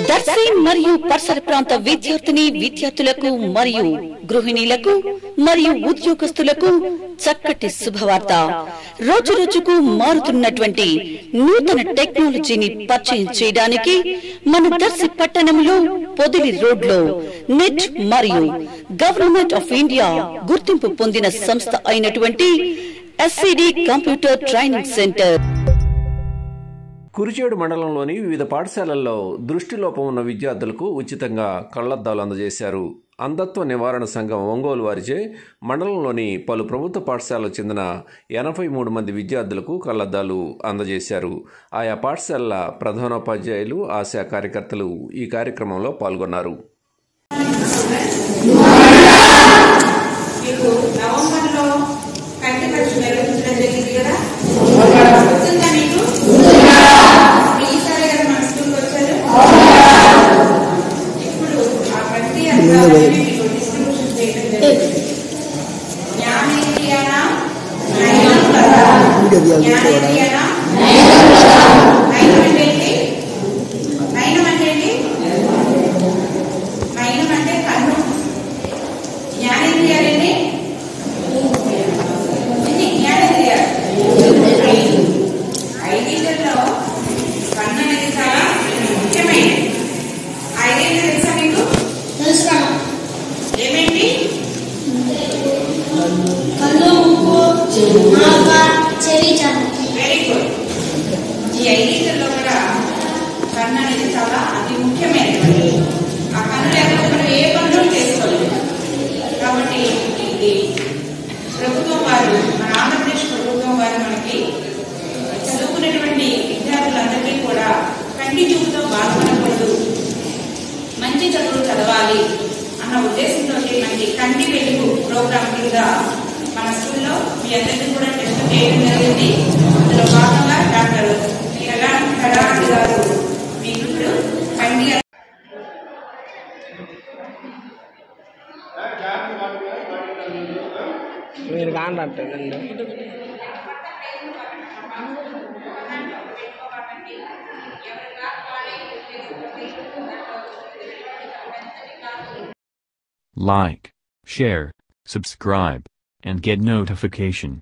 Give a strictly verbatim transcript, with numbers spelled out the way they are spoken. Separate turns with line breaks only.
దర్శి మరియు పరిసర ప్రాంత విద్యార్థిని విద్యార్థులకు మరియు గృహిణీలకు మరియు ఉద్యోగస్తులకు చక్కటి శుభవార్త. రోజు రోజుకు మారుతున్నటువంటి నూతన టెక్నాలజీని పరిచయం చేయడానికి మన దర్శి పట్టణంలో పొదిలి రోడ్లో నెట్ మరియు గవర్నమెంట్ ఆఫ్ ఇండియా గుర్తింపు పొందిన సంస్థ అయినటువంటి S C D computer training center.
Kurichedu మండలంలోని వివిధ పాఠశాలల్లో దృష్టిలోపం ఉన్న విద్యార్థులకు ఉచితంగా కళ్లద్దాలు అందజేశారు. అంధత్వ నివారణ సంఘం ఒంగోలు వారిచే మండలంలోని పలు ప్రభుత్వ పాఠశాలకు చెందిన ఎనభై మూడు మంది విద్యార్థులకు కళ్లద్దాలు అందజేశారు. ఆయా పాఠశాలల ప్రధానోపాధ్యాయులు, ఆశా కార్యకర్తలు ఈ కార్యక్రమంలో పాల్గొన్నారు.
ఈ ఐదింటిలో కూడా కన్ను అనేది చాలా అతి ముఖ్యమైనది. ఆ కన్ను లేకపోతే మనం ఏ పనులు చేసుకోలేదు. కాబట్టి ఇది ప్రభుత్వం వారు, మన ఆంధ్రప్రదేశ్ ప్రభుత్వం వారు మనకి చదువుకునేటువంటి విద్యార్థులందరికీ కూడా కంటి చూపుతో బాధపడకూడదు, మంచి చదువులు చదవాలి అన్న ఉద్దేశంతో మనకి కంటి వెలుగు ప్రోగ్రాం కింద మన స్కూల్లో మీ అందరికీ కూడా టెస్ట్ చేయడం జరిగింది. అందులో భాగంగా డాక్టర్ ఘటనల గారు మీకు ఇప్పుడు కంటి
మీరు కాంటే
like, share, subscribe, and get notification.